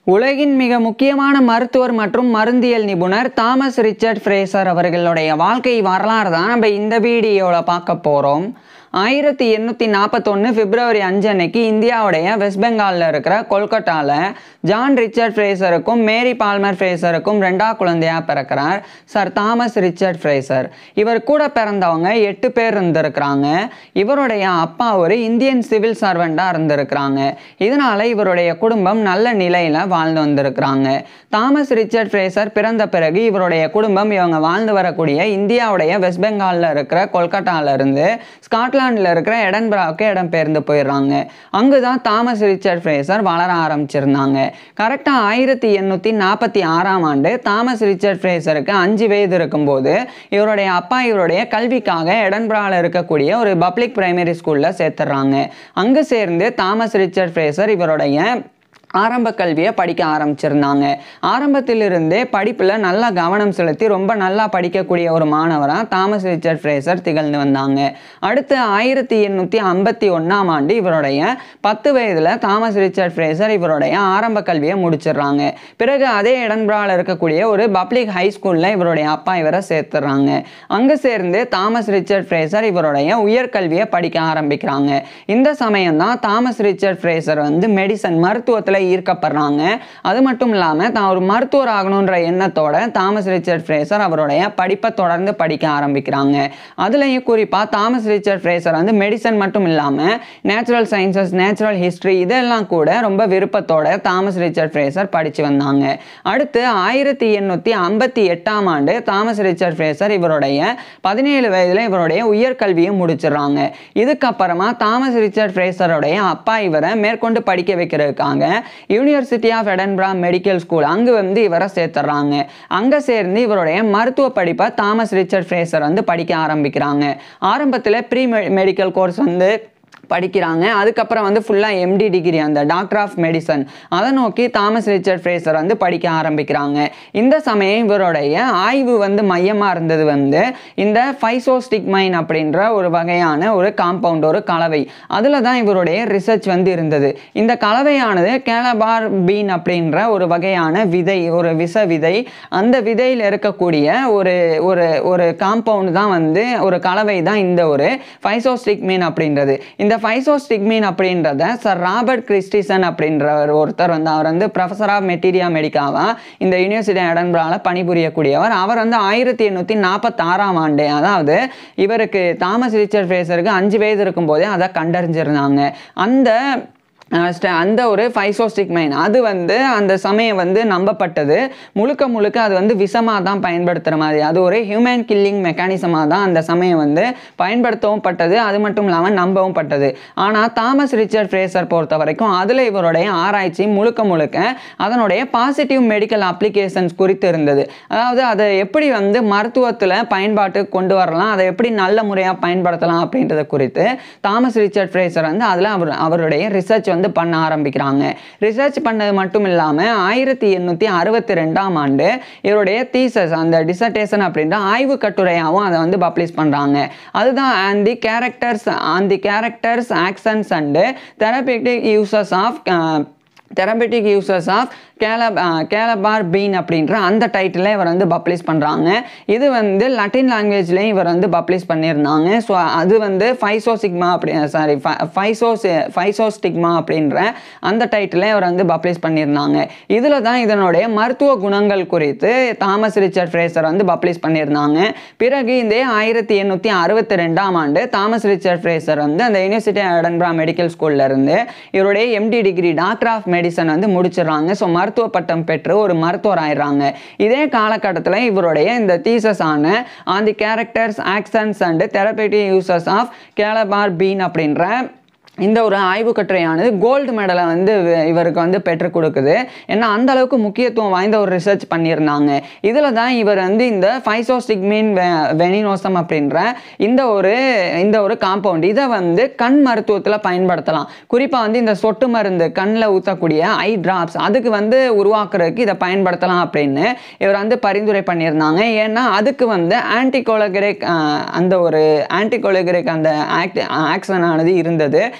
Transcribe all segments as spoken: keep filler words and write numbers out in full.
உலகின் மிக முக்கியமான மருத்துவர் மற்றும் மருந்தியல் நிபுணர் தாமஸ் ரிச்சர்ட் ஃப்ரேசர் அவர்களுடைய வாழ்க்கை வரலாறு தான் நம்ம இந்த வீடியோவில் பார்க்க போகிறோம். ஆயிரத்தி எண்ணூற்றி நாற்பத்தொன்று பிப்ரவரி அஞ்சு அன்னைக்கு இந்தியாவுடைய வெஸ்ட் பெங்காலில் இருக்கிற கொல்கட்டாவில் ஜான் ரிச்சர்ட் ஃப்ரேசருக்கும் மேரி பால்மர் ஃப்ரேசருக்கும் ரெண்டாவது குழந்தையாக பிறக்கிறார் சர் தாமஸ் ரிச்சர்ட் ஃப்ரேசர். இவர் கூட பிறந்தவங்க எட்டு பேர் இருந்திருக்கிறாங்க. இவருடைய அப்பா ஒரு இந்தியன் சிவில் சர்வெண்டாக இருந்திருக்கிறாங்க. இதனால் இவருடைய குடும்பம் நல்ல நிலையில் வாழ்ந்து வந்திருக்கிறாங்க. தாமஸ் ரிச்சர்ட் ஃப்ரேசர் பிறந்த பிறகு இவருடைய குடும்பம் இவங்க வாழ்ந்து வரக்கூடிய இந்தியாவுடைய வெஸ்ட் பெங்காலில் இருக்கிற கொல்கட்டாவிலிருந்து ஸ்காட்லாண்டில் இருக்கிற எடன்பராவுக்கு இடம் பெயர்ந்து போயிடுறாங்க. அங்கு தான் தாமஸ் ரிச்சர்ட் ஃப்ரேசர் வளர ஆரம்பிச்சிருந்தாங்க. கரெக்டாக ஆயிரத்தி எண்ணூற்றி நாற்பத்தி ஆறாம் ஆண்டு தாமஸ் ரிச்சர்ட் ஃப்ரேசருக்கு அஞ்சு வயது இருக்கும்போது இவருடைய அப்பா இவருடைய கல்விக்காக எடன்பராவில் இருக்கக்கூடிய ஒரு பப்ளிக் பிரைமரி ஸ்கூலில் சேர்த்துடுறாங்க. அங்கு சேர்ந்து தாமஸ் ரிச்சர்ட் ஃப்ரேசர் இவருடைய ஆரம்ப கல்வியை படிக்க ஆரம்பிச்சிருந்தாங்க. ஆரம்பத்திலிருந்தே படிப்பில் நல்லா கவனம் செலுத்தி ரொம்ப நல்லா படிக்கக்கூடிய ஒரு மாணவராக தாமஸ் ரிச்சர்ட் ஃப்ரேசர் திகழ்ந்து வந்தாங்க. அடுத்து ஆயிரத்தி எண்ணூற்றி ஐம்பத்தி ஒன்றாம் ஆண்டு இவருடைய பத்து வயதில் தாமஸ் ரிச்சர்ட் ஃப்ரேசர் இவருடைய ஆரம்ப கல்வியை முடிச்சிடுறாங்க. பிறகு அதே எடன்பராவில் இருக்கக்கூடிய ஒரு பப்ளிக் ஹை ஸ்கூலில் இவருடைய அப்பா இவரை சேர்த்துடுறாங்க. அங்கு சேர்ந்து தாமஸ் ரிச்சர்ட் ஃப்ரேசர் இவருடைய உயர்கல்வியை படிக்க ஆரம்பிக்கிறாங்க. இந்த சமயம் தான் தாமஸ் ரிச்சர்ட் ஃப்ரேசர் வந்து மெடிசன் மருத்துவத்தில் ஈர்க்கப்படுறாங்க. அது மட்டும் இல்லாமல் தான் ஒரு மருத்துவர் ஆகணுன்ற எண்ணத்தோட தாமஸ் ரிச்சர்ட் ஃப்ரேசர் அவருடைய படிப்பை தொடர்ந்து படிக்க ஆரம்பிக்கிறாங்க. அதுலேயும் குறிப்பாக தாமஸ் ரிச்சர்ட் ஃப்ரேசர் வந்து மெடிசன் மட்டும் இல்லாமல் நேச்சுரல் சயின்சஸ், நேச்சுரல் ஹிஸ்ட்ரி இதெல்லாம் கூட ரொம்ப விருப்பத்தோட தாமஸ் ரிச்சர்ட் ஃப்ரேசர் படித்து வந்தாங்க. அடுத்து ஆயிரத்தி எண்ணூற்றி ஐம்பத்தி எட்டாம் ஆண்டு தாமஸ் ரிச்சர்ட் ஃப்ரேசர் இவருடைய பதினேழு வயதில் இவருடைய உயர்கல்வியை முடிச்சிடுறாங்க. இதுக்கப்புறமா தாமஸ் ரிச்சர்ட் ஃப்ரேசருடைய அப்பா இவரை மேற்கொண்டு படிக்க வைக்கிறதுக்காக University of Edinburgh medical school அங்கு வந்து இவரை சேர்த்துறாங்க. அங்கே சேர்ந்து இவருடைய மருத்துவ படிப்பை தாமஸ் ரிச்சர்ட் ஃப்ரேசர் வந்து படிக்க ஆரம்பிக்கிறாங்க. ஆரம்பத்தில் ப்ரீ மெடிக்கல் கோர்ஸ் வந்து படிக்கிறாங்க. அதுக்கப்புறம் வந்து ஃபுல்லாக எம்டி டிகிரி அந்த டாக்டர் ஆஃப் மெடிசன் அதை நோக்கி தாமஸ் ரிச்சர்ட் ஃப்ரேசர் வந்து படிக்க ஆரம்பிக்கிறாங்க. இந்த சமயம் இவருடைய ஆய்வு வந்து மையமாக இருந்தது வந்து இந்த ஃபைசோஸ்டிக்மைன் அப்படின்ற ஒரு வகையான ஒரு காம்பவுண்ட், ஒரு கலவை. அதில் தான் இவருடைய ரிசர்ச் வந்து இருந்தது. இந்த கலவையானது கேலபார் பீன் அப்படின்ற ஒரு வகையான விதை, ஒரு விஷ விதை. அந்த விதையில் இருக்கக்கூடிய ஒரு ஒரு ஒரு காம்பவுண்ட் தான் வந்து ஒரு கலவை தான் இந்த ஒரு ஃபைசோஸ்டிக்மைன் அப்படின்றது. இந்த ஃபைசோஸ்டிக்மைன் அப்படின்றத சர் ராபர்ட் கிறிஸ்டிசன் அப்படின்ற ஒருத்தர் வந்து அவர் வந்து ப்ரொஃபஸர் ஆஃப் மெட்டீரியா மெடிக்காவா இந்த யூனிவர்சிட்டி எடன்பராவில் பணிபுரியக்கூடியவர். அவர் வந்து ஆயிரத்தி எண்ணூற்றி நாற்பத்தி ஆறாம் ஆண்டு, அதாவது இவருக்கு தாமஸ் ரிச்சர்ட் ஃப்ரேசருக்கு அஞ்சு வயது இருக்கும்போதே அதை கண்டறிஞ்சிருந்தாங்க. அந்த அந்த ஒரு ஃபைசோஸ்டிக்மைன் அது வந்து அந்த சமயம் வந்து நம்பப்பட்டது முழுக்க முழுக்க அது வந்து விஷமாக தான் பயன்படுத்துகிற மாதிரி, அது ஒரு ஹியூமன் கில்லிங் மெக்கானிசமாக தான் அந்த சமயம் வந்து பயன்படுத்தவும் பட்டது. அது மட்டும் இல்லாமல் நம்பவும் பட்டது. ஆனால் தாமஸ் ரிச்சர்ட் ஃப்ரேசர் பொறுத்த வரைக்கும் அதில் இவருடைய ஆராய்ச்சி முழுக்க முழுக்க அதனுடைய பாசிட்டிவ் மெடிக்கல் அப்ளிகேஷன்ஸ் குறித்து இருந்தது. அதாவது அதை எப்படி வந்து மருத்துவத்தில் பயன்பாட்டு கொண்டு வரலாம், அதை எப்படி நல்ல முறையாக பயன்படுத்தலாம் அப்படின்றத குறித்து தாமஸ் ரிச்சர்ட் ஃப்ரேசர் வந்து அதில் அவர் அவருடைய ரிசர்ச் வந்து பண்ண ஆரம்பிக்கிறாங்க. ரிசர்ச் பண்ணது மட்டும் இல்லாமல் ஆயிரத்தி எண்ணூற்றி அறுபத்தி ரெண்டாம் ஆண்டு இவருடைய தீசஸ் அந்த டிசர்டேஷன் அப்படின்ற ஆய்வு கட்டுரையாகவும் அதை வந்து பப்ளிஷ் பண்ணுறாங்க. அதுதான் on the characters on the characters actions and therapeutic uses of therapeutic uses of calab calabar bean அப்படின்ற அந்த டைட்டில் இவர் வந்து பப்ளிஷ் பண்ணுறாங்க. இது வந்து லட்டின் லாங்குவேஜ்லேயும் இவர் வந்து பப்ளிஷ் பண்ணியிருந்தாங்க. ஸோ அது வந்து ஃபைசோசிக்மா அப்படி சாரி ஃபைசோஸ் ஃபைசோஸ்டிக்மா அப்படின்ற அந்த டைட்டில் இவர் வந்து பப்ளிஷ் பண்ணியிருந்தாங்க. இதில் தான் இதனுடைய மருத்துவ குணங்கள் குறித்து தாமஸ் ரிச்சர்ட் ஃப்ரேசர் வந்து பப்ளிஷ் பண்ணியிருந்தாங்க. பிறகு இந்த ஆயிரத்தி எண்ணூற்றி அறுபத்தி ரெண்டாம் ஆண்டு தாமஸ் ரிச்சர்ட் ஃப்ரேசர் வந்து அந்த யூனிவர்சிட்டி எடன்பரா மெடிக்கல் ஸ்கூலில் இருந்து இவருடைய MD degree doctor of medicine வந்து முடிச்சிடுறாங்க. ஸோ மருத்துவ பட்டம் பெற்று ஒரு மருத்துவர் ஆயிடுறாங்க. இதே காலகட்டத்தில் இவருடைய இந்த தீசஸ் ஆன on the characters actions and therapeutic uses of calabar bean அப்படின்ற இந்த ஒரு ஆய்வு கட்டுரையானது கோல்டு மெடலை வந்து இவருக்கு வந்து பெற்றுக் கொடுக்குது. ஏன்னா அந்த அளவுக்கு முக்கியத்துவம் வாய்ந்த ஒரு ரிசர்ச் பண்ணியிருந்தாங்க. இதில் தான் இவர் வந்து இந்த ஃபைசோஸ்டிக்மைன் வெனினோசம் அப்படின்ற இந்த ஒரு இந்த ஒரு காம்பவுண்ட் இதை வந்து கண் மருத்துவத்தில் பயன்படுத்தலாம். குறிப்பாக வந்து இந்த சொட்டு மருந்து கண்ணில் ஊற்றக்கூடிய ஐ டிராப்ஸ் அதுக்கு வந்து உருவாக்குறதுக்கு இதை பயன்படுத்தலாம் அப்படின்னு இவர் வந்து பரிந்துரை பண்ணியிருந்தாங்க. ஏன்னா அதுக்கு வந்து ஆன்டிகோலோகரிக் அந்த ஒரு ஆன்டிகோலோகரிக் அந்த ஆக்ட் ஆக்ஷன் ஆனது இருந்தது.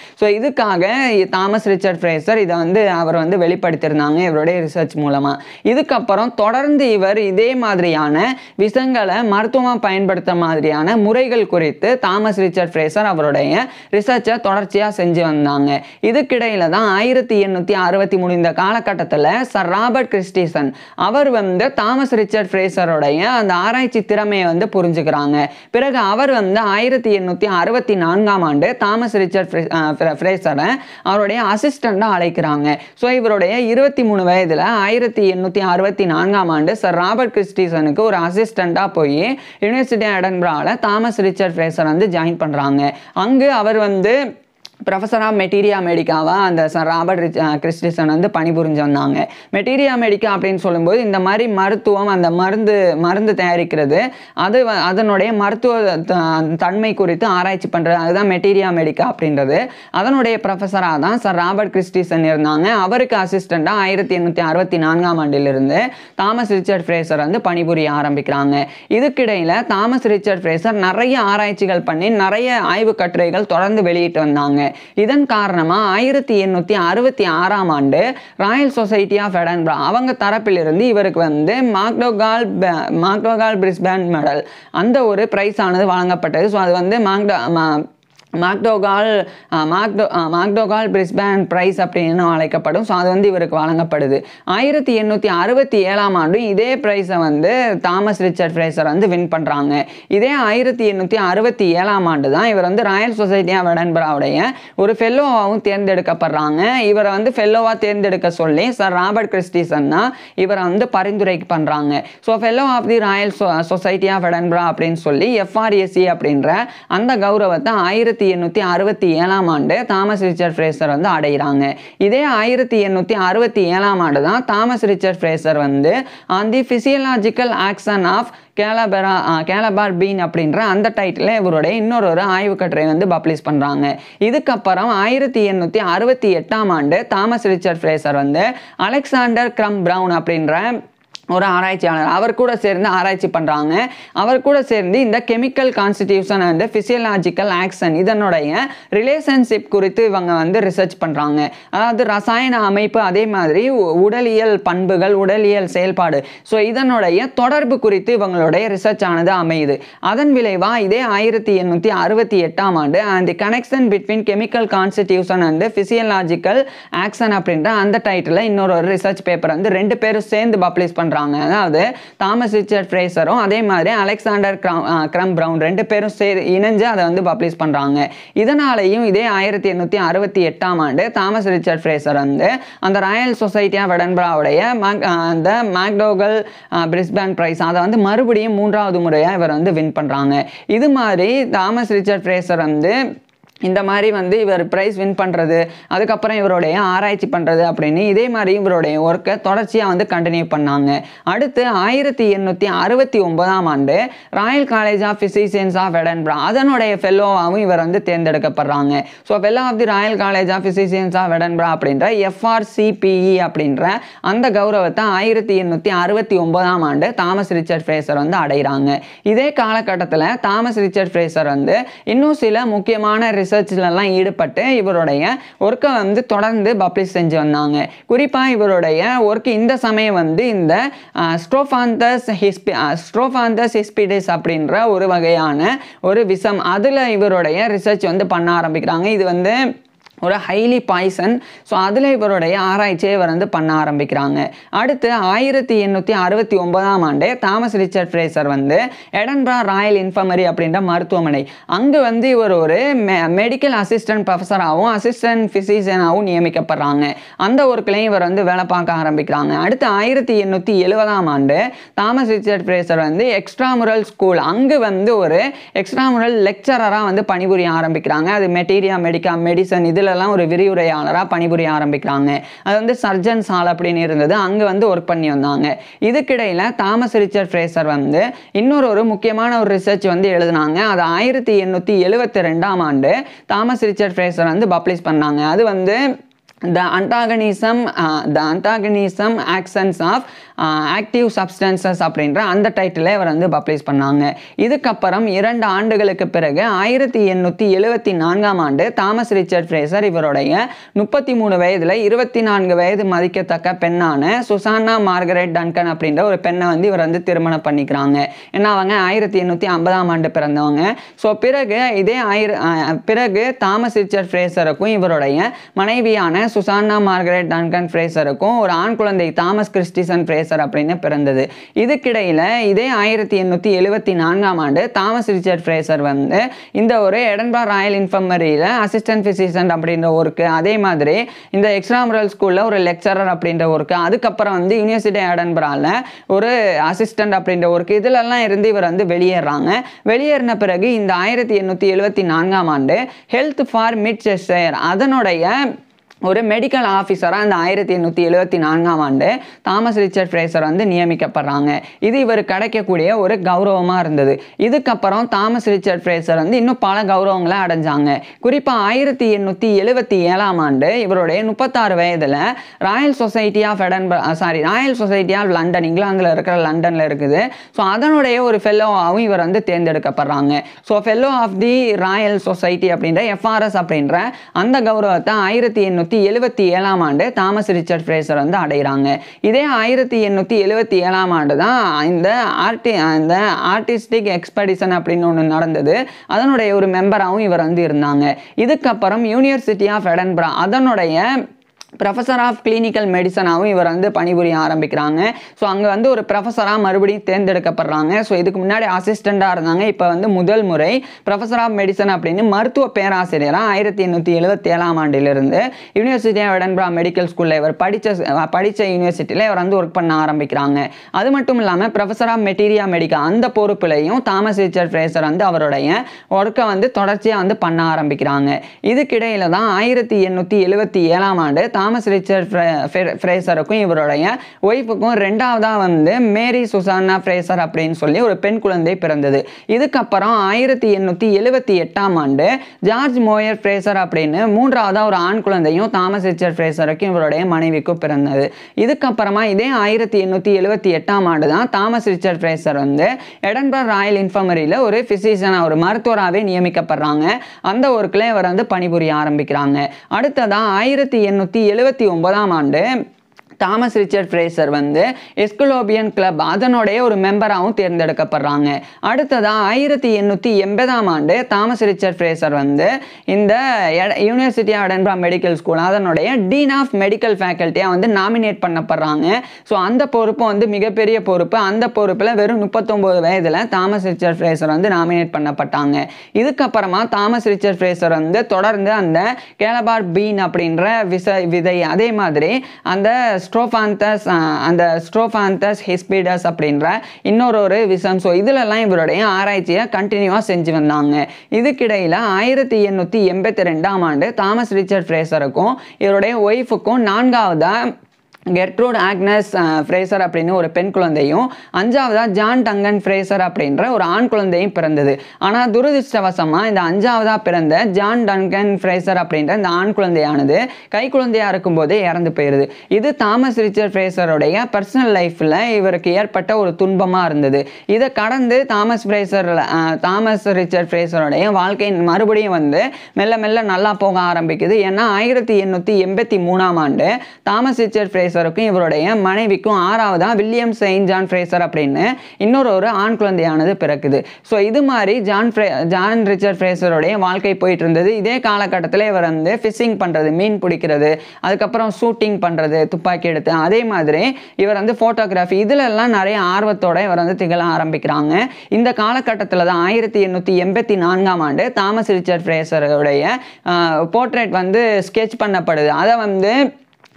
ஸோ இதுக்காக தாமஸ் ரிச்சர்ட் ஃப்ரேசர் இதை வந்து அவர் வந்து வெளிப்படுத்தியிருந்தாங்க இவருடைய ரிசர்ச் மூலமாக. இதுக்கப்புறம் தொடர்ந்து இவர் இதே மாதிரியான விஷங்களை மருத்துவமாக பயன்படுத்த மாதிரியான முறைகள் குறித்து தாமஸ் ரிச்சர்ட் ஃப்ரேசர் அவருடைய ரிசர்ச்சை தொடர்ச்சியாக செஞ்சு வந்தாங்க. இதுக்கிடையில தான் ஆயிரத்தி எண்ணூற்றி அறுபத்தி மூணு இந்த காலகட்டத்தில் சர் ராபர்ட் கிறிஸ்டிசன் அவர் வந்து தாமஸ் ரிச்சர்ட் ஃப்ரேசருடைய அந்த ஆராய்ச்சி திறமையை வந்து புரிஞ்சுக்கிறாங்க. பிறகு அவர் வந்து ஆயிரத்தி எண்ணூற்றி அறுபத்தி நான்காம் ஆண்டு தாமஸ் ரிச்சர்ட் ஃப்ரேசரை அவருடைய அசிஸ்டண்டாக அழைக்கிறாங்க. ஸோ இவருடைய இருபத்தி மூணு வயதில் ஆயிரத்தி எண்ணூற்றி அறுபத்தி நான்காம் ஆண்டு சர் ராபர்ட் கிறிஸ்டிசனுக்கு ஒரு அசிஸ்டண்டாக போய் யூனிவர்சிட்டி எடன்பராவில் தாமஸ் ரிச்சர்ட் ஃப்ரேசர் வந்து ஜாயின் பண்ணுறாங்க. அங்கு அவர் வந்து ப்ரொஃபஸர் ஆஃப் மெட்டீரியா மெடிக்காவா அந்த சர் ராபர்ட் ரிச் கிறிஸ்டிசன் வந்து பணிபுரிஞ்சு வந்தாங்க. மெட்டீரியா மெடிக்கா அப்படின்னு சொல்லும்போது இந்த மாதிரி மருத்துவம் அந்த மருந்து மருந்து தயாரிக்கிறது அது அதனுடைய மருத்துவ தன்மை குறித்து ஆராய்ச்சி பண்ணுறது அதுதான் மெட்டீரியா மெடிக்கா அப்படின்றது. அதனுடைய ப்ரொஃபஸராக தான் சர் ராபர்ட் கிறிஸ்டிசன் இருந்தாங்க. அவருக்கு அசிஸ்டண்டாக ஆயிரத்தி எண்ணூற்றி அறுபத்தி நான்காம் ஆண்டிலிருந்து தாமஸ் ரிச்சர்ட் ஃப்ரேசர் வந்து பணிபுரிய ஆரம்பிக்கிறாங்க. இதுக்கிடையில் தாமஸ் ரிச்சர்ட் ஃப்ரேசர் நிறைய ஆராய்ச்சிகள் பண்ணி நிறைய ஆய்வு கட்டுரைகள் தொடர்ந்து வெளியிட்டு வந்தாங்க. இதன் காரணமா ஆயிரத்தி எண்ணூற்றி அறுபத்தி ஆறாம் ஆண்டு ராயல் சொசைட்டி ஆஃப் எடன்பரா அவங்க தரப்பிலிருந்து இவருக்கு வந்து மாக்டோகால் மாக்டோகால் பிரிஸ்பேன் மெடல் அந்த ஒரு பிரைஸ் ஆனது வழங்கப்பட்டது. ஸோ அது வந்து மாக்டோ மாக்டோகால் மாக்டோ மாக்டோகால் பிரிஸ்பேன் பிரைஸ் அப்படின்னு அழைக்கப்படும். ஸோ அது வந்து இவருக்கு வழங்கப்படுது. ஆயிரத்தி எண்ணூற்றி அறுபத்தி ஏழாம் ஆண்டு இதே பிரைஸை வந்து தாமஸ் ரிச்சர்ட் ஃப்ரேசர் வந்து வின் பண்ணுறாங்க. இதே ஆயிரத்தி எண்ணூற்றி அறுபத்தி ஏழாம் ஆண்டு தான் இவர் வந்து ராயல் சொசைட்டி ஆஃப் எடன்பராவுடைய ஒரு ஃபெல்லோவாகவும் தேர்ந்தெடுக்கப்படுறாங்க. இவரை வந்து ஃபெல்லோவாக தேர்ந்தெடுக்க சொல்லி சர் ராபர்ட் கிறிஸ்டிசன் தான் இவரை வந்து பரிந்துரை பண்ணுறாங்க. So fellow of the Royal Society of Edinburgh அப்படின்னு சொல்லி எஃப்ஆர்எஸ்சி அப்படின்ற அந்த கௌரவத்தை ஆயிரத்தி எண்ணூற்றி அறுபத்தி ஏழாம் ஆண்டு தாமஸ் ரிச்சர்ட் ஃப்ரேசர் வந்து அடைகிறாங்க. இதே ஆயிரத்தி எண்ணூற்றி அறுபத்தி ஏழாம் ஆண்டு தான் தாமஸ் ரிச்சர்ட் ஃப்ரேசர் வந்து on the physiological action of calabara calabar bean அப்படின்ற அந்த டைட்டில் இவருடைய இன்னொரு ஒரு ஆய்வு கட்டுரை வந்து பப்ளிஷ் பண்ணுறாங்க. இதுக்கப்புறம் ஆயிரத்தி எண்ணூற்றி அறுபத்தி எட்டாம் ஆண்டு தாமஸ் ரிச்சர்ட் ஃப்ரேசர் வந்து அலெக்சாண்டர் கிரம் பிரவுன் அப்படின்ற ஒரு ஆராய்ச்சியாளர் அவர் கூட சேர்ந்து ஆராய்ச்சி பண்ணுறாங்க. அவர் கூட சேர்ந்து இந்த chemical constitution and physiological action இதனுடைய ரிலேஷன்ஷிப் குறித்து இவங்க வந்து ரிசர்ச் பண்ணுறாங்க. அதாவது ரசாயன அமைப்பு அதே மாதிரி உடலியல் பண்புகள் உடலியல் செயல்பாடு ஸோ இதனுடைய தொடர்பு குறித்து இவங்களுடைய ரிசர்ச் ஆனது அமையுது. அதன் விளைவாக இதே ஆயிரத்தி எண்ணூற்றி அறுபத்தி எட்டாம் ஆண்டு and the connection between chemical constitution and physiological action அப்படின்ற அந்த டைட்டில் இன்னொரு ஒரு ரிசர்ச் பேப்பர் வந்து ரெண்டு பேரும் சேர்ந்து பப்ளிஷ் பண்ணுறாங்க. அதாவது தாமஸ் ரிச்சர்ட் ஃப்ரேசரும் அதே மாதிரி அலெக்சாண்டர் கிரம் பிரவுன் ரெண்டு பேரும் சேர் இணைஞ்சு அதை வந்து பப்ளிஷ் பண்ணுறாங்க. இதனாலையும் இதே ஆயிரத்தி எண்ணூற்றி அறுபத்தி எட்டாம் ஆண்டு தாமஸ் ரிச்சர்ட் ஃப்ரேசர் வந்து அந்த ராயல் சொசைட்டி ஆஃப் எடன்பராவுடைய அந்த மாக்டோகல் பிரிஸ்பேன் பிரைஸ் அதை வந்து மறுபடியும் மூன்றாவது முறையாக இவர் வந்து வின் பண்ணுறாங்க. இது மாதிரி தாமஸ் ரிச்சர்ட் ஃப்ரேசர் வந்து இந்த மாதிரி வந்து இவர் ப்ரைஸ் வின் பண்ணுறது அதுக்கப்புறம் இவருடைய ஆராய்ச்சி பண்ணுறது அப்படின்னு இதே மாதிரி இவருடைய ஒர்க்கை தொடர்ச்சியாக வந்து கண்டினியூ பண்ணாங்க. அடுத்து ஆயிரத்தி எண்ணூற்றி அறுபத்தி ஒன்பதாம் ஆண்டு Royal College of physicians of Edinburgh அதனுடைய ஃபெல்லோவாகவும் இவர் வந்து தேர்ந்தெடுக்கப்படுறாங்க. So fellow of the Royal College of physicians of Edinburgh அப்படின்ற எஃப்ஆர்சிபிஇ அப்படின்ற அந்த கௌரவத்தை ஆயிரத்தி எண்ணூற்றி அறுபத்தி ஒன்பதாம் ஆண்டு தாமஸ் ரிச்சர்ட் ஃப்ரேசர் வந்து அடைகிறாங்க. இதே காலகட்டத்தில் தாமஸ் ரிச்சர்ட் ஃப்ரேசர் வந்து இன்னும் சில முக்கியமான ரிசர்ச்லலாம் ஈடுபட்டு இவருடைய ஒர்க்கை வந்து தொடர்ந்து பப்ளிஷ் செஞ்சு வந்தாங்க. குறிப்பாக இவருடைய ஒர்க் இந்த சமயம் வந்து இந்த ஸ்ட்ரோஃபாந்தஸ் ஹிஸ்பி ஸ்ட்ரோஃபாந்தஸ் ஹிஸ்பிடிஸ் அப்படின்ற ஒரு வகையான ஒரு விஷம் அதில் இவருடைய ரிசர்ச் வந்து பண்ண ஆரம்பிக்கிறாங்க. இது வந்து ஒரு ஹைலி பாய்சன். ஸோ அதில் இவருடைய ஆராய்ச்சியை இவர் வந்து பண்ண ஆரம்பிக்கிறாங்க. அடுத்து ஆயிரத்தி எண்ணூற்றி அறுபத்தி ஒன்பதாம் ஆண்டு தாமஸ் ரிச்சர்ட் ஃப்ரேசர் வந்து எடன்பரா ராயல் இன்ஃபர்மரி அப்படின்ற மருத்துவமனை அங்கே வந்து இவர் ஒரு மெ மெடிக்கல் அசிஸ்டன்ட் ப்ரொஃபஸராகவும் அசிஸ்டன்ட் ஃபிசிஷியனாகவும் நியமிக்கப்படுறாங்க. அந்த ஒர்க்லையும் இவர் வந்து வேலை பார்க்க ஆரம்பிக்கிறாங்க. அடுத்து ஆயிரத்தி எண்ணூற்றி எழுபதாம் ஆண்டு தாமஸ் ரிச்சர்ட் ஃப்ரேசர் வந்து எக்ஸ்ட்ராமுரல் ஸ்கூல் அங்கு வந்து ஒரு எக்ஸ்ட்ராமுரல் லெக்சரராக வந்து பணிபுரிய ஆரம்பிக்கிறாங்க. அது மெட்டீரியா மெடிக்கா மெடிசன் இதில் ஒரு விரிவுரையாளராக பணிபுரிய ஆரம்பிக்கிறாங்க. அது வந்து சர்ஜன்ஸ் ஹால் அப்படின்னு இருந்தது. அங்கே வந்து ஒர்க் பண்ணி வந்தாங்க. இதுக்கிடையில் தாமஸ் ரிச்சர்ட் ஃப்ரேசர் வந்து இன்னொரு ஒரு முக்கியமான ஒரு ரிசர்ச் வந்து எழுதினாங்க. அது ஆயிரத்தி எண்ணூற்றி எழுபத்தி ரெண்டாம் ஆண்டு தாமஸ் ரிச்சர்ட் ஃப்ரேசர் வந்து பப்ளிஷ் பண்ணாங்க. அது வந்து the antagonism uh, the antagonism actions of uh, active substances அப்படின்ற அந்த டைட்டிலை இவர் வந்து பப்ளிஷ் பண்ணாங்க. இதுக்கப்புறம் இரண்டு ஆண்டுகளுக்கு பிறகு ஆயிரத்தி எண்ணூற்றி எழுபத்தி நான்காம் ஆண்டு தாமஸ் ரிச்சர்ட் ஃப்ரேசர் இவருடைய முப்பத்தி மூணு வயதில் இருபத்தி நான்கு வயது மதிக்கத்தக்க பெண்ணான சுசானா மார்கரெட் டன்கன் அப்படின்ற ஒரு பெண்ணை வந்து இவர் வந்து திருமணம் பண்ணிக்கிறாங்க. ஏன்னா அவங்க ஆயிரத்தி எண்ணூற்றி ஐம்பதாம் ஆண்டு பிறந்தவங்க. ஸோ பிறகு இதே ஆயிர பிறகு தாமஸ் ரிச்சர்ட் ஃப்ரேசருக்கும் இவருடைய மனைவியான சுசானா மார்கரெட் டன்கன் ஃப்ரேசருக்கும் ஒரு ஆண் குழந்தை தாமஸ் கிறிஸ்டிசன் ஃப்ரேசர் அப்படின்னு பிறந்தது. இதுக்கிடையில் இதே ஆயிரத்தி எண்ணூற்றி எழுபத்தி நான்காம் ஆண்டு தாமஸ் ரிச்சர்ட் ஃப்ரேசர் வந்து இந்த ஒரு எடன்பரா ராயல் இன்ஃபர்மரியில் அசிஸ்டன்ட் ஃபிசிஷியன் அப்படின்ற ஒர்க்கு, அதே மாதிரி இந்த எக்ஸ்ட்ராமுரல் ஸ்கூலில் ஒரு லெக்சரர் அப்படின்ற ஒர்க்கு, அதுக்கப்புறம் வந்து யூனிவர்சிட்டி எடன்பராவில் ஒரு அசிஸ்டன்ட் அப்படின்ற ஒர்க்கு, இதிலெல்லாம் இருந்து இவர் வந்து வெளியேறாங்க. வெளியேறின பிறகு இந்த ஆயிரத்தி எண்ணூற்றி எழுபத்தி நான்காம் ஆண்டு ஹெல்த் ஃபார் மிட் செஷயர் அதனுடைய ஒரு மெடிக்கல் ஆஃபீஸராக அந்த ஆயிரத்தி எண்ணூற்றி எழுபத்தி நான்காம் ஆண்டு தாமஸ் ரிச்சர்ட் ஃப்ரேசர் வந்து நியமிக்கப்படுறாங்க. இது இவர் கிடைக்கக்கூடிய ஒரு கௌரவமாக இருந்தது. இதுக்கப்புறம் தாமஸ் ரிச்சர்ட் ஃப்ரேசர் வந்து இன்னும் பல கௌரவங்களை அடைஞ்சாங்க. குறிப்பாக ஆயிரத்தி எண்ணூற்றி எழுபத்தி ஏழாம் ஆண்டு இவருடைய முப்பத்தாறு வயதில் Royal Society of Edinburgh sorry Royal Society of London, இங்கிலாந்தில் இருக்கிற லண்டனில் இருக்குது. ஸோ அதனுடைய ஒரு ஃபெல்லோவாகவும் இவர் வந்து தேர்ந்தெடுக்கப்படுறாங்க. So fellow of the Royal Society அப்படின்ற எஃப்ஆர்எஸ் அப்படின்ற அந்த கௌரவத்தை ஆயிரத்தி எண்ணூற்றி எழுபத்தி ஏழாம் ஆண்டு தாமஸ் ரிச்சர்ட் ஃப்ரேசர் வந்து அடைகிறாங்க. இதே ஆயிரத்தி எண்ணூற்றி எழுபத்தி ஏழாம் ஆண்டு தான் இந்த ஆர்டி இந்த ஆர்டிஸ்டிக் எக்ஸ்பெடிஷன் அப்படின்னு ஒன்று நடந்தது. அதனுடைய ஒரு மெம்பராகவும் இவர் வந்து இருந்தாங்க. இதுக்கப்புறம் யூனிவர்சிட்டி ஆஃப் எடன்பரா அதனுடைய ப்ரொஃபஸர் ஆஃப் கிளினிக்கல் மெடிசனாகவும் இவர் வந்து பணிபுரிய ஆரம்பிக்கிறாங்க. ஸோ அங்கே வந்து ஒரு ப்ரொஃபஸராக மறுபடியும் தேர்ந்தெடுக்கப்படுறாங்க. ஸோ இதுக்கு முன்னாடி அசிஸ்டண்ட்டாக இருந்தாங்க. இப்போ வந்து முதல் முறை ப்ரொஃபஸர் ஆஃப் மெடிசன் அப்படின்னு மருத்துவ பேராசிரியராக ஆயிரத்தி எண்ணூற்றி எழுபத்தி ஏழாம் ஆண்டிலிருந்து யூனிவர்சிட்டி ஆஃப் எடன்பரா மெடிக்கல் ஸ்கூலில் இவர் படித்த படித்த யூனிவர்சிட்டியில் இவர் வந்து ஒர்க் பண்ண ஆரம்பிக்கிறாங்க. அது மட்டும் இல்லாமல் ப்ரொஃபஸர் ஆஃப் மெட்டீரியா மெடிக்கா அந்த பொறுப்பிலையும் தாமஸ் ரிச்சர்ட் ஃப்ரேசர் வந்து அவருடைய ஒர்க்கை வந்து தொடர்ச்சியாக வந்து பண்ண ஆரம்பிக்கிறாங்க. இதுக்கிடையில் தான் ஆயிரத்தி எண்ணூற்றி எழுபத்தி ஏழாம் ஆண்டு தாமஸ் ரிச்சர்ட் ஃப்ரேசருக்கும் இவருடைய ஒய்ஃபுக்கும் ரெண்டாவதாக வந்து மேரி சுசானா ஃப்ரேசர் அப்படின்னு சொல்லி ஒரு பெண் குழந்தை பிறந்தது. இதுக்கப்புறம் ஆயிரத்தி எண்ணூற்றி எழுபத்தி எட்டாம் ஆண்டு ஜார்ஜ் மோயர் ஃப்ரேசர் அப்படின்னு மூன்றாவதாக ஒரு ஆண் குழந்தையும் தாமஸ் ரிச்சர்ட் ஃப்ரேசருக்கும் இவருடைய மனைவிக்கும் பிறந்தது. இதுக்கப்புறமா இதே ஆயிரத்தி எண்ணூற்றி எழுபத்தி எட்டாம் ஆண்டு தான் தாமஸ் ரிச்சர்ட் ஃப்ரேசர் வந்து எடன்பரா ராயல் இன்ஃபர்மரியில் ஒரு ஃபிசிஷியனாக ஒரு மருத்துவராகவே நியமிக்கப்படுறாங்க. அந்த ஒர்க்கில் இவர் வந்து பணிபுரிய ஆரம்பிக்கிறாங்க. அடுத்ததான் ஆயிரத்தி எண்ணூற்றி எழுபத்தி ஒன்பதாம் ஆண்டு தாமஸ் ரிச்சர்ட் ஃப்ரேசர் வந்து எஸ்குலோபியன் கிளப் அதனுடைய ஒரு மெம்பராகவும் தேர்ந்தெடுக்கப்படுறாங்க. அடுத்ததாக ஆயிரத்தி எண்ணூற்றி எண்பதாம் ஆண்டு தாமஸ் ரிச்சர்ட் ஃப்ரேசர் வந்து இந்த university of Edinburgh medical school அதனுடைய டீன் ஆஃப் மெடிக்கல் ஃபேக்கல்ட்டியாக வந்து நாமினேட் பண்ணப்படுறாங்க. ஸோ அந்த பொறுப்பு வந்து மிகப்பெரிய பொறுப்பு. அந்த பொறுப்பில் வெறும் முப்பத்தொம்போது வயதில் தாமஸ் ரிச்சர்ட் ஃப்ரேசர் வந்து நாமினேட் பண்ணப்பட்டாங்க. இதுக்கப்புறமா தாமஸ் ரிச்சர்ட் ஃப்ரேசர் வந்து தொடர்ந்து அந்த கேலபார்ட் பீன் அப்படின்ற விச விதை அதே மாதிரி அந்த ஸ்ட்ரோஃபாந்தஸ் அந்த ஸ்ட்ரோஃபாந்தஸ் ஹிஸ்பிடஸ் அப்படின்ற இன்னொரு ஒரு விஷம். ஸோ இதிலெல்லாம் இவருடைய ஆராய்ச்சியை கண்டினியூவாக செஞ்சு வந்தாங்க. இதுக்கிடையில் ஆயிரத்தி எண்ணூற்றி எண்பத்தி ரெண்டாம் ஆண்டு தாமஸ் ரிச்சர்ட் ஃப்ரேசருக்கும் இவருடைய ஒய்ஃபுக்கும் நான்காவதாக கெர்ட்ரூட் ஆக்னஸ் ஃப்ரேசர் அப்படின்னு ஒரு பெண் குழந்தையும் அஞ்சாவதாக ஜான் டங்கன் ஃப்ரேசர் அப்படின்ற ஒரு ஆண் குழந்தையும் பிறந்தது. ஆனால் துரதிருஷ்டவசமாக இந்த அஞ்சாவதாக பிறந்த ஜான் டங்கன் ஃப்ரேசர் அப்படின்ற இந்த ஆண் குழந்தையானது கை குழந்தையாக இருக்கும்போதே இறந்து போயிடுது. இது தாமஸ் ரிச்சர்ட் ஃப்ரேசருடைய பர்சனல் லைஃப்பில் இவருக்கு ஏற்பட்ட ஒரு துன்பமாக இருந்தது. இதை கடந்து தாமஸ் ஃப்ரேசர் தாமஸ் ரிச்சர்ட் ஃப்ரேசருடைய வாழ்க்கை மறுபடியும் வந்து மெல்ல மெல்ல நல்லா போக ஆரம்பிக்குது. ஏன்னா ஆயிரத்தி எண்ணூற்றி எண்பத்தி மூணாம் ஆண்டு தாமஸ் ரிச்சர்ட் ஃப்ரேசர் இவருடைய மனைவிக்கும் ஆறாவதா வில்லியம் செயின்ட் ஜான் ஃப்ரேசர் அப்படின்னு இன்னொரு ஒரு ஆண் குழந்தையானது பிறக்குது. ஸோ இது மாதிரி ஜான் ஜான் ரிச்சர்ட் ஃப்ரேசருடைய வாழ்க்கை போயிட்டு இருந்தது. இதே காலகட்டத்தில் இவர் வந்து ஃபிஷிங் பண்ணுறது, மீன் பிடிக்கிறது, அதுக்கப்புறம் ஷூட்டிங் பண்ணுறது துப்பாக்கி எடுத்து, அதே மாதிரி இவர் வந்து ஃபோட்டோகிராஃபி இதிலெல்லாம் நிறைய ஆர்வத்தோட இவர் வந்து திகழ ஆரம்பிக்கிறாங்க. இந்த காலகட்டத்தில் தான் ஆயிரத்தி எண்ணூற்றி எண்பத்தி நான்காம் ஆண்டு தாமஸ் ரிச்சர்ட் ஃப்ரேசருடைய போர்ட்ரேட் வந்து ஸ்கெட்ச் பண்ணப்படுது. அதை வந்து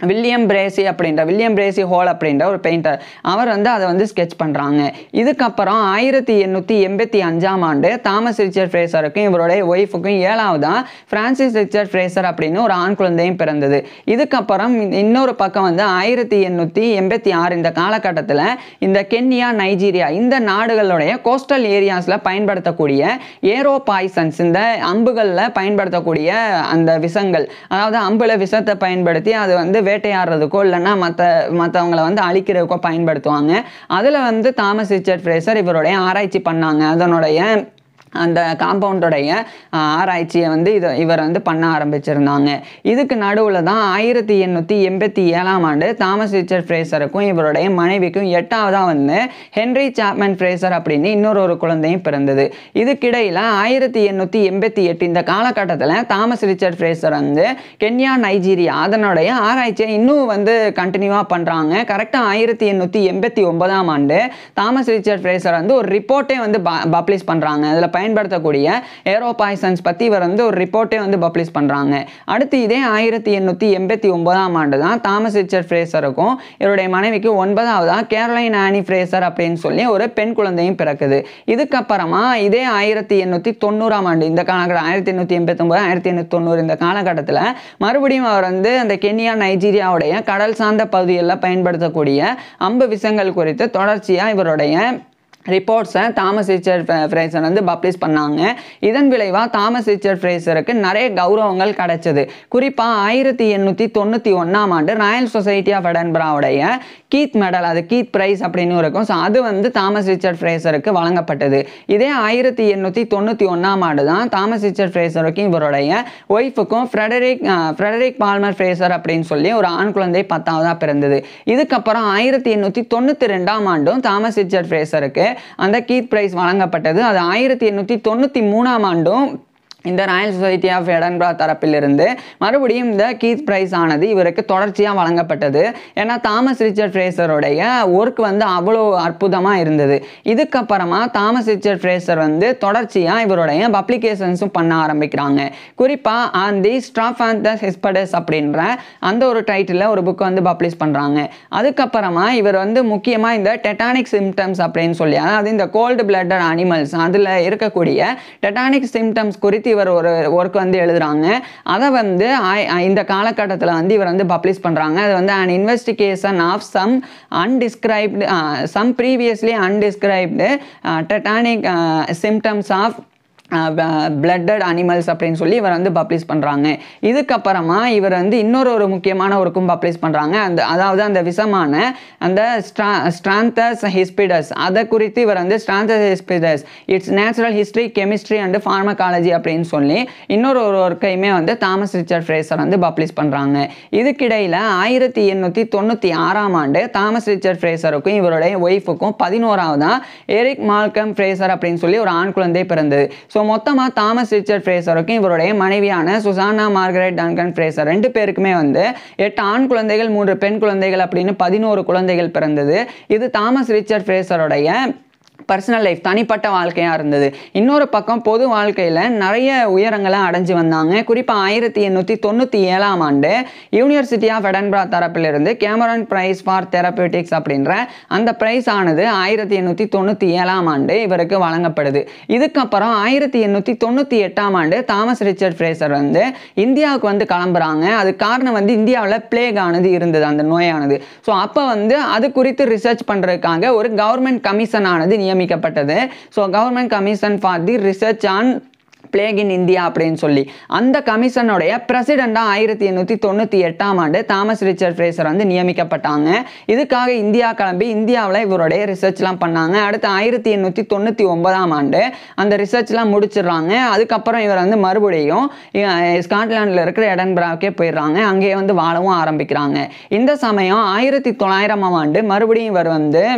வில்லியம் பிரேசி அப்படின்ற வில்லியம் பிரேசி ஹோல் அப்படின்ற ஒரு பெயிண்டர் அவர் வந்து அதை வந்து ஸ்கெட்ச் பண்ணுறாங்க. இதுக்கப்புறம் ஆயிரத்தி எண்ணூற்றி எண்பத்தி அஞ்சாம் ஆண்டு தாமஸ் ரிச்சர்ட் ஃப்ரேசருக்கும் இவருடைய ஒய்ஃபுக்கும் ஏழாவதாக ஃப்ரான்சிஸ் ரிச்சர்ட் ஃப்ரேசர் அப்படின்னு ஒரு ஆண் குழந்தையும் பிறந்தது. இதுக்கப்புறம் இன்னொரு பக்கம் வந்து ஆயிரத்தி எண்ணூற்றி எண்பத்தி ஆறு இந்த காலகட்டத்தில் இந்த கென்யா, நைஜீரியா இந்த நாடுகளுடைய கோஸ்டல் ஏரியாஸில் பயன்படுத்தக்கூடிய ஏரோ பாய்சன்ஸ், இந்த அம்புகளில் பயன்படுத்தக்கூடிய அந்த விஷங்கள், அதாவது அம்புல விஷத்தை பயன்படுத்தி அது வந்து வேட்டையாடுறதுக்கோ இல்லைன்னா மற்ற மற்றவங்களை வந்து அழிக்கிறதுக்கோ பயன்படுத்துவாங்க. அதில் வந்து தாமஸ் ரிச்சர்ட் ஃப்ரேசர் இவருடைய ஆராய்ச்சி பண்ணாங்க. அதனுடைய அந்த காம்பவுண்டோடைய ஆராய்ச்சியை வந்து இதை இவர் வந்து பண்ண ஆரம்பிச்சிருந்தாங்க. இதுக்கு நடுவில் தான் ஆயிரத்தி எண்ணூற்றி எண்பத்தி ஏழாம் ஆண்டு தாமஸ் ரிச்சர்ட் ஃப்ரேசருக்கும் இவருடைய மனைவிக்கும் எட்டாவதாக வந்து ஹென்ரி சாப்மன் ஃப்ரேசர் அப்படின்னு இன்னொரு ஒரு குழந்தையும் பிறந்தது. இதுக்கிடையில் ஆயிரத்தி எண்ணூற்றி எண்பத்தி எட்டு இந்த காலகட்டத்தில் தாமஸ் ரிச்சர்ட் ஃப்ரேசர் வந்து கென்யா, நைஜீரியா அதனுடைய ஆராய்ச்சியை இன்னும் வந்து கண்டினியூவாக பண்ணுறாங்க. கரெக்டாக ஆயிரத்தி எண்ணூற்றி எண்பத்தி ஒன்பதாம் ஆண்டு தாமஸ் ரிச்சர்ட் ஃப்ரேசர் வந்து ஒரு ரிப்போர்ட்டே வந்து பப்ளிஷ் பண்ணுறாங்க. அதில் பயன்படுத்தக்கூடிய ஏரோ பாய்சன்ஸ் பற்றி இவர் வந்து ஒரு ரிப்போர்ட்டே வந்து பப்ளிஷ் பண்ணுறாங்க. அடுத்து இதே ஆயிரத்தி எண்ணூற்றி எண்பத்தி ஒன்பதாம் ஆண்டு தான் தாமஸ் ரிச்சர்ட் ஃப்ரேசருக்கும் இவருடைய மனைவிக்கு ஒன்பதாவதாக கேரோலைன் ஆனி ஃப்ரேசர் அப்படின்னு சொல்லி ஒரு பெண் குழந்தையும் பிறக்குது. இதுக்கப்புறமா இதே ஆயிரத்தி எண்ணூற்றி தொண்ணூறாம் ஆண்டு இந்த காலகட்டம் ஆயிரத்தி எண்ணூற்றி எண்பத்தி ஒன்பது ஆயிரத்தி எண்ணூற்றி தொண்ணூறு இந்த காலகட்டத்தில் மறுபடியும் அவர் வந்து அந்த கென்யா, நைஜீரியாவுடைய கடல் சார்ந்த பகுதிகளில் பயன்படுத்தக்கூடிய அம்பு விஷங்கள் குறித்து தொடர்ச்சியாக இவருடைய ரிப்போர்ட்ஸை தாமஸ் ரிச்சர்ட் ஃப்ரேசர் வந்து பப்ளிஷ் பண்ணாங்க. இதன் விளைவாக தாமஸ் ரிச்சர்ட் ஃப்ரேசருக்கு நிறைய கௌரவங்கள் கிடைச்சது. குறிப்பாக ஆயிரத்தி எண்ணூற்றி தொண்ணூற்றி ஒன்றாம் ஆண்டு ராயல் சொசைட்டி ஆஃப் எடன்பராவுடைய கீத் மெடல், அது கீத் பிரைஸ் அப்படின்னு இருக்கும். ஸோ அது வந்து தாமஸ் ரிச்சர்ட் ஃப்ரேசருக்கு வழங்கப்பட்டது. இதே ஆயிரத்தி எண்ணூற்றி தொண்ணூற்றி ஒன்றாம் ஆண்டு தான் தாமஸ் ரிச்சர்ட் ஃப்ரேசருக்கும் இவருடைய ஒய்ஃபுக்கும் ஃப்ரெடரிக் ஃப்ரெடரிக் பால்மர் ஃப்ரேசர் அப்படின்னு சொல்லி ஒரு ஆண் குழந்தை பத்தாவதாக பிறந்தது. இதுக்கப்புறம் ஆயிரத்தி எண்ணூற்றி தொண்ணூற்றி ரெண்டாம் ஆண்டும் தாமஸ் ரிச்சர்ட் ஃப்ரேசருக்கு அந்த கீத் பிரைஸ் வழங்கப்பட்டது. அது ஆயிரத்தி எண்ணூற்றி தொண்ணூற்றி மூணாம் ஆண்டும் இந்த ராயல் சொசைட்டி ஆஃப் எடன்பரா தரப்பிலிருந்து மறுபடியும் இந்த கீத் பிரைஸ் ஆனது இவருக்கு தொடர்ச்சியாக வழங்கப்பட்டது. ஏன்னா தாமஸ் ரிச்சர்ட் ஃப்ரேசருடைய ஒர்க் வந்து அவ்வளோ அற்புதமாக இருந்தது. இதுக்கப்புறமா தாமஸ் ரிச்சர்ட் ஃப்ரேசர் வந்து தொடர்ச்சியாக இவருடைய பப்ளிகேஷன்ஸும் பண்ண ஆரம்பிக்கிறாங்க. குறிப்பாக ஆன் தி ஸ்ட்ராஃபாந்தஸ் ஹெஸ்படஸ் அப்படின்ற அந்த ஒரு டைட்டிலில் ஒரு புக் வந்து பப்ளிஷ் பண்ணுறாங்க. அதுக்கப்புறமா இவர் வந்து முக்கியமாக இந்த டெட்டானிக் சிம்டம்ஸ் அப்படின்னு சொல்லி, அதாவது இந்த கோல்டு பிளட்டட் அனிமல்ஸ் அதில் இருக்கக்கூடிய டெட்டானிக் சிம்டம்ஸ் குறித்து இவர் ஒரு ஒர்க் வந்து எழுதுறாங்க. அதை வந்து இந்த காலகட்டத்தில் வந்து இவர் வந்து பப்ளிஷ் பண்ணுறாங்க. அது வந்து an investigation of some undescribed uh, some previously undescribed uh, tetanic uh, symptoms of blooded animals அப்படின்னு சொல்லி இவர் வந்து பப்ளிஷ் பண்ணுறாங்க. இதுக்கப்புறமா இவர் வந்து இன்னொரு ஒரு முக்கியமான ஒர்க்கும் பப்ளிஷ் பண்ணுறாங்க. அந்த அதாவது அந்த விஷமான அந்த ஸ்ட்ரா ஸ்ட்ராந்தஸ் ஹிஸ்பிடஸ் அதை குறித்து இவர் வந்து strophanthus hispidus its natural history, chemistry and pharmacology அப்படின்னு சொல்லி இன்னொரு ஒரு ஒர்க்கையுமே வந்து தாமஸ் ரிச்சர்ட் ஃப்ரேசர் வந்து பப்ளிஷ் பண்ணுறாங்க. இதுக்கிடையில் ஆயிரத்தி எண்ணூற்றி தொண்ணூற்றி ஆறாம் ஆண்டு தாமஸ் ரிச்சர்ட் ஃப்ரேசருக்கும் இவருடைய ஒய்ஃபுக்கும் பதினோராவதாக எரிக் மால்கம் ஃப்ரேசர் அப்படின்னு சொல்லி ஒரு ஆண் குழந்தை பிறந்தது. ஸோ மொத்தமாக தாமஸ் ரிச்சர்ட் ஃப்ரேசருக்கும் இவருடைய மனைவியான சுசானா மார்கரெட் டங்கன் ஃப்ரேசர் ரெண்டு பேருக்குமே வந்து எட்டு ஆண் குழந்தைகள், மூன்று பெண் குழந்தைகள் அப்படின்னு பதினோரு குழந்தைகள் பிறந்தது. இது தாமஸ் ரிச்சர்ட் ஃப்ரேசருடைய பர்சனல் லைஃப், தனிப்பட்ட வாழ்க்கையாக இருந்தது. இன்னொரு பக்கம் பொது வாழ்க்கையில் நிறைய உயரங்களை அடைஞ்சு வந்தாங்க. குறிப்பாக ஆயிரத்தி எண்ணூற்றி தொண்ணூற்றி ஏழாம் ஆண்டு யூனிவர்சிட்டி ஆஃப் எடன்பரா தரப்பிலிருந்து கேமரன் பிரைஸ் ஃபார் தெரபியூட்டிக்ஸ் அப்படின்ற அந்த பிரைஸ் ஆனது ஆயிரத்தி எண்ணூற்றி தொண்ணூற்றி ஏழாம் ஆண்டு இவருக்கு வழங்கப்படுது. இதுக்கப்புறம் ஆயிரத்தி எண்ணூற்றி தொண்ணூற்றி எட்டாம் ஆண்டு தாமஸ் ரிச்சர்ட் ஃப்ரேசர் வந்து இந்தியாவுக்கு வந்து கிளம்புறாங்க. அது காரணம் வந்து இந்தியாவில் பிளேக் ஆனது இருந்தது, அந்த நோயானது. ஸோ அப்போ வந்து அது குறித்து ரிசர்ச் பண்ணுறதுக்காக ஒரு கவர்மெண்ட் கமிஷன் ஆனது நியமிக்கப்பட்டது. So government commission for the research on plague in India அப்படின்னு சொல்லி அந்த கமிஷனுடைய பிரசிடெண்டாக ஆயிரத்தி எண்ணூற்றி தொண்ணூற்றி எட்டாம் ஆண்டு தாமஸ் ரிச்சர்ட் ஃப்ரேசர் வந்து நியமிக்கப்பட்டாங்க. இதுக்காக இந்தியா கிளம்பி இந்தியாவில் இவருடைய ரிசர்ச்லாம் பண்ணாங்க. அடுத்து ஆயிரத்தி எண்ணூற்றி தொண்ணூற்றி ஒன்பதாம் ஆண்டு அந்த ரிசர்ச்லாம் முடிச்சிடுறாங்க. அதுக்கப்புறம் இவர் வந்து மறுபடியும் ஸ்காட்லாண்டில் இருக்கிற எடன்பராவுக்கே போயிடுறாங்க. அங்கேயே வந்து வாழவும் ஆரம்பிக்கிறாங்க. இந்த சமயம் ஆயிரத்தி தொள்ளாயிரமாம் ஆண்டு மறுபடியும் இவர் வந்து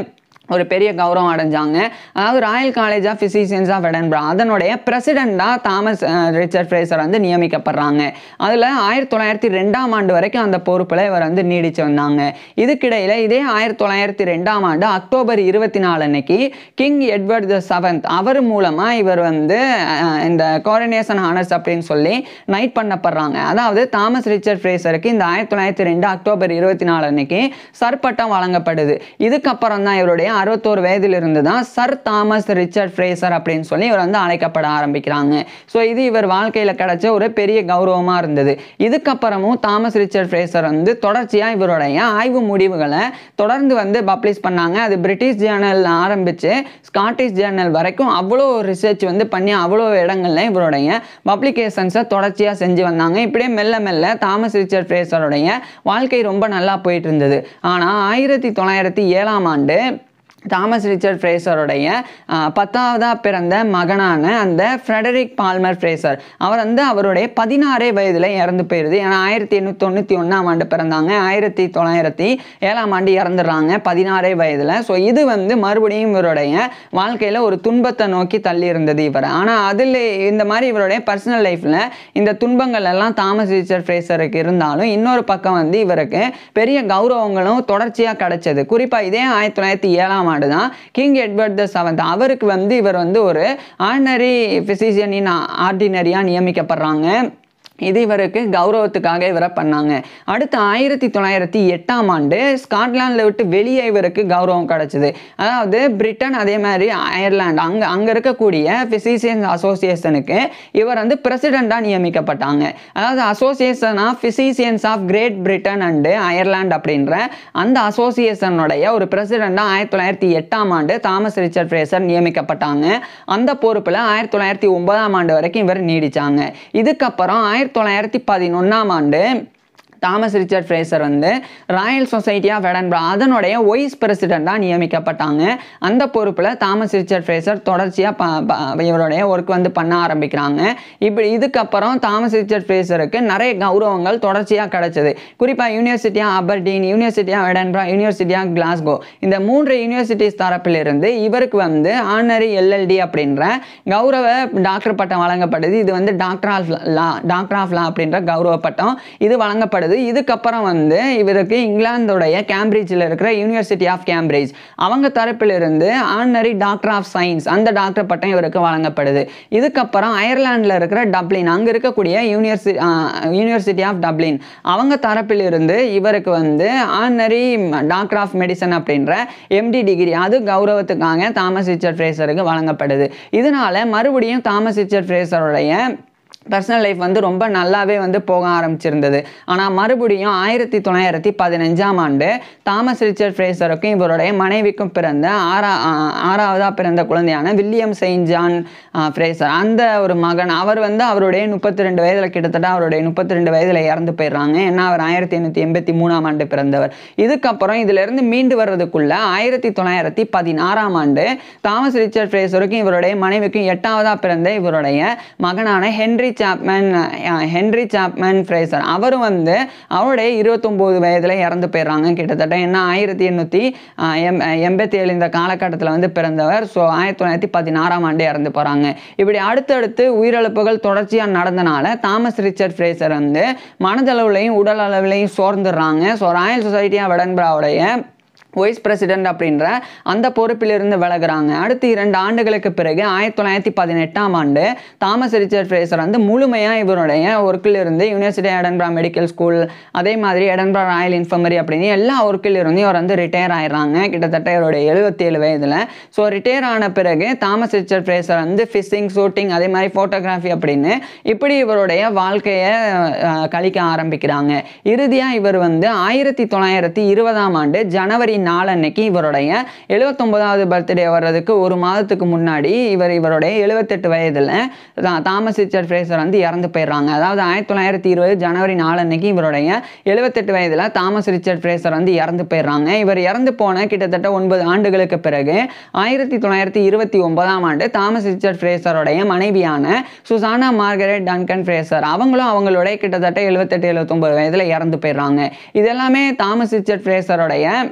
ஒரு பெரிய கௌரவம் அடைஞ்சாங்க. அதாவது Royal College of physicians of Edinburgh அதனுடைய பிரசிடெண்டாக தாமஸ் ரிச்சர்ட் ஃப்ரேசர் வந்து நியமிக்கப்படுறாங்க. அதில் ஆயிரத்தி தொள்ளாயிரத்தி ரெண்டாம் ஆண்டு வரைக்கும் அந்த பொறுப்பில் இவர் வந்து நீடிச்சு வந்தாங்க. இதுக்கிடையில் இதே ஆயிரத்தி தொள்ளாயிரத்தி ரெண்டாம் ஆண்டு அக்டோபர் இருபத்தி நாலு அன்னைக்கு கிங் எட்வர்ட் த செவன்த் அவர் மூலமாக இவர் வந்து இந்த கோரனேஷன் ஹானர்ஸ் அப்படின்னு சொல்லி நைட் பண்ணப்படுறாங்க. அதாவது தாமஸ் ரிச்சர்ட் ஃப்ரேசருக்கு இந்த ஆயிரத்தி தொள்ளாயிரத்தி ரெண்டு அக்டோபர் இருபத்தி நாலு அன்னைக்கு சர் பட்டம் வழங்கப்படுது. இதுக்கப்புறம் தான் இவருடைய அறுபத்தோரு வயதில் இருந்து தான் சர் தாமஸ் ரிச்சர்ட் ஃப்ரேசர் அப்படின்னு சொல்லி இவர் வந்து அழைக்கப்பட ஆரம்பிக்கிறாங்க. ஸோ இது இவர் வாழ்க்கையில் கிடைச்ச ஒரு பெரிய கௌரவமாக இருந்தது. இதுக்கப்புறமும் தாமஸ் ரிச்சர்ட் ஃப்ரேசர் வந்து தொடர்ச்சியாக இவருடைய ஆய்வு முடிவுகளை தொடர்ந்து வந்து பப்ளிஷ் பண்ணாங்க. அது பிரிட்டிஷ் ஜேர்னல் ஆரம்பித்து ஸ்காட்டிஷ் ஜேர்னல் வரைக்கும் அவ்வளோ ரிசர்ச் வந்து பண்ணி அவ்வளோ இடங்கள்ல இவருடைய பப்ளிகேஷன்ஸை தொடர்ச்சியாக செஞ்சு வந்தாங்க. இப்படியே மெல்ல மெல்ல தாமஸ் ரிச்சர்ட் ஃப்ரேசருடைய வாழ்க்கை ரொம்ப நல்லா போயிட்டு இருந்தது. ஆனால் ஆயிரத்தி தொள்ளாயிரத்தி ஏழாம் ஆண்டு தாமஸ் ரிச்சர்ட் ஃப்ரேசருடைய பத்தாவதாக பிறந்த மகனான அந்த ஃப்ரெடரிக் பால்மர் ஃப்ரேசர் அவர் வந்து அவருடைய பதினாறே வயதில் இறந்து போயிடுது. ஏன்னா ஆயிரத்தி எண்ணூற்றி தொண்ணூற்றி ஒன்றாம் ஆண்டு பிறந்தாங்க, ஆயிரத்தி தொள்ளாயிரத்தி ஏழாம் ஆண்டு இறந்துடுறாங்க பதினாறே வயதில். ஸோ இது வந்து மறுபடியும் இவருடைய வாழ்க்கையில் ஒரு துன்பத்தை நோக்கி தள்ளி இருந்தது இவர். ஆனால் அதில் இந்த மாதிரி இவருடைய பர்சனல் லைஃப்பில் இந்த துன்பங்கள் எல்லாம் தாமஸ் ரிச்சர்ட் ஃப்ரேசருக்கு இருந்தாலும் இன்னொரு பக்கம் வந்து இவருக்கு பெரிய கௌரவங்களும் தொடர்ச்சியாக கிடைச்சது. குறிப்பாக இதே ஆயிரத்தி தொள்ளாயிரத்தி ஏழாம் தான் கிங் எட்வர்ட் த செவன்த் அவருக்கு வந்து இவர் வந்து ஒரு ஆர்டினரி பிசிஷியன் இன் ஆர்டினரியா நியமிக்கப்படுறாங்க. இது இவருக்கு கௌரவத்துக்காக இவரை பண்ணாங்க. அடுத்து ஆயிரத்தி தொள்ளாயிரத்தி எட்டாம் ஆண்டு ஸ்காட்லாண்டில் விட்டு வெளியே இவருக்கு கௌரவம் கிடைச்சிது. அதாவது பிரிட்டன் அதே மாதிரி அயர்லாந்து அங்கே அங்கே இருக்கக்கூடிய ஃபிசிஷியன்ஸ் அசோசியேஷனுக்கு இவர் வந்து பிரசிடெண்டாக நியமிக்கப்பட்டாங்க. அதாவது association of physicians of Great Britain and Ireland அப்படின்ற அந்த அசோசியேஷனுடைய ஒரு பிரசிடெண்டாக ஆயிரத்தி தொள்ளாயிரத்தி எட்டாம் ஆண்டு தாமஸ் ரிச்சர்ட் ஃப்ரேசர் நியமிக்கப்பட்டாங்க. அந்த பொறுப்பில் ஆயிரத்தி தொள்ளாயிரத்தி ஒன்பதாம் ஆண்டு வரைக்கும் இவர் நீடிச்சாங்க. இதுக்கப்புறம் ஆயிரத்தி தொள்ளாயிரத்தி பதினொன்றாம் ஆண்டு தாமஸ் ரிச்சர்ட் ஃப்ரேசர் வந்து ராயல் சொசைட்டி ஆஃப் எடன்பரா அதனுடைய வைஸ் பிரசிடெண்டாக நியமிக்கப்பட்டாங்க. அந்த பொறுப்பில் தாமஸ் ரிச்சர்ட் ஃப்ரேசர் தொடர்ச்சியாக இவருடைய ஒர்க் வந்து பண்ண ஆரம்பிக்கிறாங்க. இப்படி இதுக்கப்புறம் தாமஸ் ரிச்சர்ட் ஃப்ரேசருக்கு நிறைய கௌரவங்கள் தொடர்ச்சியாக கிடைச்சது. குறிப்பாக university of Aberdeen, university of Edinburgh, university of Glasgow இந்த மூன்று யூனிவர்சிட்டிஸ் தரப்பிலிருந்து இவருக்கு வந்து ஆனரி எல்எல்டி அப்படின்ற கௌரவ டாக்டர் பட்டம் வழங்கப்படுது. இது வந்து doctor of law doctor of law அப்படின்ற கௌரவ பட்டம் இது வழங்கப்படுது. இதுக்கப்புறம் வந்து இவருக்கு இங்கிலாந்துடைய கேம்பிரிட்ஜில் இருக்கிற யூனிவர்சிட்டி ஆஃப் கேம்பிரிட்ஜ் அவங்க தரப்பிலிருந்து ஆனரி டாக்டர் ஆஃப் சயின்ஸ் அந்த டாக்டர் பட்டம் இவருக்கு வழங்கப்படுது. இதுக்கப்புறம் அயர்லாண்டில் இருக்கிற டப்ளின் அங்கே இருக்கக்கூடிய யூனிவர்சிட்டி யூனிவர்சிட்டி ஆஃப் டப்ளின் அவங்க தரப்பிலிருந்து இவருக்கு வந்து ஆனரி டாக்டர் ஆஃப் மெடிசன் அப்படின்ற எம்டி டிகிரி அது கௌரவத்துக்காக தாமஸ் ரிச்சர்ட் ஃப்ரேசருக்கு வழங்கப்படுது. இதனால மறுபடியும் தாமஸ் ரிச்சர்ட் ஃப்ரேசருடைய பர்சனல் லைஃப் வந்து ரொம்ப நல்லாவே வந்து போக ஆரம்பிச்சிருந்தது. ஆனால் மறுபடியும் ஆயிரத்தி தொள்ளாயிரத்தி பதினஞ்சாம் ஆண்டு தாமஸ் ரிச்சர்ட் ஃப்ரேசருக்கும் இவருடைய மனைவிக்கும் பிறந்த ஆறா ஆறாவதாக பிறந்த குழந்தையான வில்லியம் செயின்ட் ஜான் ஃப்ரேசர் அந்த ஒரு மகன் அவர் வந்து அவருடைய முப்பத்தி ரெண்டு வயதில் கிட்டத்தட்ட அவருடைய முப்பத்தி ரெண்டு வயதில் இறந்து போயிடுறாங்க. ஏன்னா அவர் ஆயிரத்தி எண்ணூற்றி எண்பத்தி மூணாம் ஆண்டு பிறந்தவர். இதுக்கப்புறம் இதிலிருந்து மீண்டு வர்றதுக்குள்ள ஆயிரத்தி தொள்ளாயிரத்தி பதினாறாம் ஆண்டு தாமஸ் ரிச்சர்ட் ஃப்ரேசருக்கும் இவருடைய மனைவிக்கும் எட்டாவதாக பிறந்த இவருடைய மகனான Henry Chapman Henry Chapman Fraser அவரும் வந்து அவருடைய இருபத்தொம்போது வயதில் இறந்து போயிடுறாங்க கிட்டத்தட்ட. ஏன்னா ஆயிரத்தி எண்ணூற்றி எம் எண்பத்தி ஏழு இந்த காலகட்டத்தில் வந்து பிறந்தவர். ஸோ ஆயிரத்தி தொள்ளாயிரத்தி பதினாறாம் ஆண்டு இறந்து போகிறாங்க. இப்படி அடுத்தடுத்து உயிரிழப்புகள் தொடர்ச்சியாக நடந்தனால தாமஸ் ரிச்சர்ட் ஃப்ரேசர் வந்து மனதளவுலையும் உடல் அளவுலையும் சோர்ந்துடுறாங்க. ஸோ ராயல் சொசைட்டி ஆஃப் எடன்பராவுடைய வைஸ் பிரசிடென்ட் அப்படின்ற அந்த பொறுப்பிலிருந்து விலகுறாங்க. அடுத்து இரண்டு ஆண்டுகளுக்கு பிறகு ஆயிரத்தி தொள்ளாயிரத்தி பதினெட்டாம் ஆண்டு தாமஸ் ரிச்சர்ட் ஃப்ரேசர் வந்து முழுமையாக இவருடைய ஒர்க்கில் இருந்து யூனிவர்சிட்டி எடன்பரா மெடிக்கல் ஸ்கூல் அதே மாதிரி எடன்பரா ராயல் இன்ஃபர்மரி அப்படின்னு எல்லா ஒர்க்கில் இருந்து இவர் வந்து ரிட்டையர் ஆயிடுறாங்க கிட்டத்தட்ட இவருடைய எழுபத்தி ஏழு வயதில். ஸோ ரிட்டையர் ஆன பிறகு தாமஸ் ரிச்சர்ட் ஃப்ரேசர் வந்து ஃபிஷிங், ஷூட்டிங் அதே மாதிரி ஃபோட்டோகிராஃபி அப்படின்னு இப்படி இவருடைய வாழ்க்கையை கழிக்க ஆரம்பிக்கிறாங்க. இறுதியாக இவர் வந்து ஆயிரத்தி தொள்ளாயிரத்தி இருபதாம் ஆண்டு ஜனவரி நாலு அன்னைக்கு இவருடைய எழுபத்தொன்பதாவது பர்த்டே வர்றதுக்கு ஒரு மாதத்துக்கு முன்னாடி இவர் இவருடைய எழுபத்தெட்டு வயதில் தாமஸ் ரிச்சர்ட் ஃப்ரேசர் வந்து இறந்து போயிடுறாங்க. அதாவது ஆயிரத்தி தொள்ளாயிரத்தி இருபது ஜனவரி நாலு அன்னைக்கு இவருடைய எழுபத்தெட்டு வயதில் தாமஸ் ரிச்சர்ட் ஃப்ரேசர் வந்து இறந்து போயிடுறாங்க. இவர் இறந்து போன கிட்டத்தட்ட ஒன்பது ஆண்டுகளுக்கு பிறகு ஆயிரத்தி தொள்ளாயிரத்தி இருபத்தி ஒன்பதாம் ஆண்டு தாமஸ் ரிச்சர்ட் ஃப்ரேசருடைய மனைவியான சுசானா மார்கரெட் டன்கன் ஃப்ரேசர் அவங்களும் அவங்களுடைய கிட்டத்தட்ட எழுபத்தெட்டு எழுபத்தொன்பது வயதில் இறந்து போயிடுறாங்க. இதெல்லாமே தாமஸ் ரிச்சர்ட் ஃப்ரேசருடைய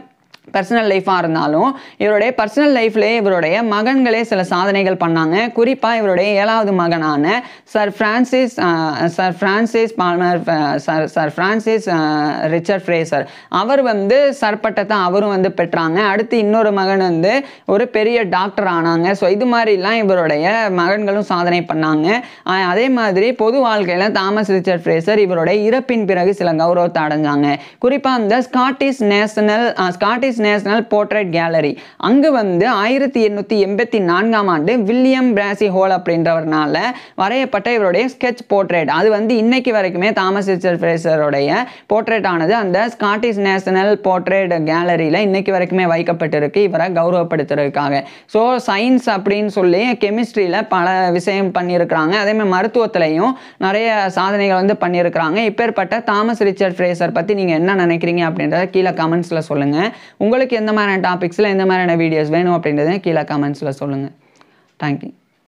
பர்சனல் லைஃபாக இருந்தாலும் இவருடைய பர்சனல் லைஃப்லேயே இவருடைய மகன்களே சில சாதனைகள் பண்ணாங்க. குறிப்பாக இவருடைய ஏழாவது மகனான sir Francis sir Francis Palmer sir sir Francis Richard Fraser அவர் வந்து சர் பட்டத்தை அவரும் வந்து பெற்றாங்க. அடுத்து இன்னொரு மகன் வந்து ஒரு பெரிய டாக்டர் ஆனாங்க. ஸோ இது மாதிரிலாம் இவருடைய மகன்களும் சாதனை பண்ணாங்க. அதே மாதிரி பொது வாழ்க்கையில் தாமஸ் ரிச்சர்ட் ஃப்ரேசர் இவருடைய இறப்பின் பிறகு சில கௌரவத்தை அடைஞ்சாங்க. குறிப்பாக இந்த Scottish national Scottish national portrait gallery அங்கு வந்து ஆயிரத்தி எண்ணூற்றி எண்பத்தி நான்காம் ஆண்டு வில்லியம் பிராசி ஹோல் அப்படின்றவர்னால வரையப்பட்ட இவருடைய ஸ்கெட்ச் போர்ட்ரேட் அது வந்து இன்னைக்கு வரைக்குமே தாமஸ் ரிச்சர்ட் ஃப்ரேசருடைய போர்ட்ரேட் ஆனது அந்த ஸ்காட்டிஷ் நேஷனல் போர்ட்ரேட் கேலரியில் இன்னைக்கு வரைக்குமே வைக்கப்பட்டிருக்கு இவரை கௌரவப்படுத்துறதுக்காக. ஸோ சயின்ஸ் அப்படின்னு சொல்லி கெமிஸ்ட்ரியில் பல விஷயம் பண்ணியிருக்கிறாங்க. அதேமாதிரி மருத்துவத்திலையும் நிறைய சாதனைகள் வந்து பண்ணியிருக்கிறாங்க. இப்பேற்பட்ட தாமஸ் ரிச்சர்ட் ஃப்ரேசர் பற்றி நீங்கள் என்ன நினைக்கிறீங்க அப்படின்றத கீழே கமெண்ட்ஸில் சொல்லுங்கள். உங்களுக்கு எந்த மாதிரியான டாபிக்ஸில் எந்த மாதிரியான வீடியோஸ் வேணும் அப்படின்றத கீழே கமெண்ட்ஸில் சொல்லுங்கள். தேங்க்யூ.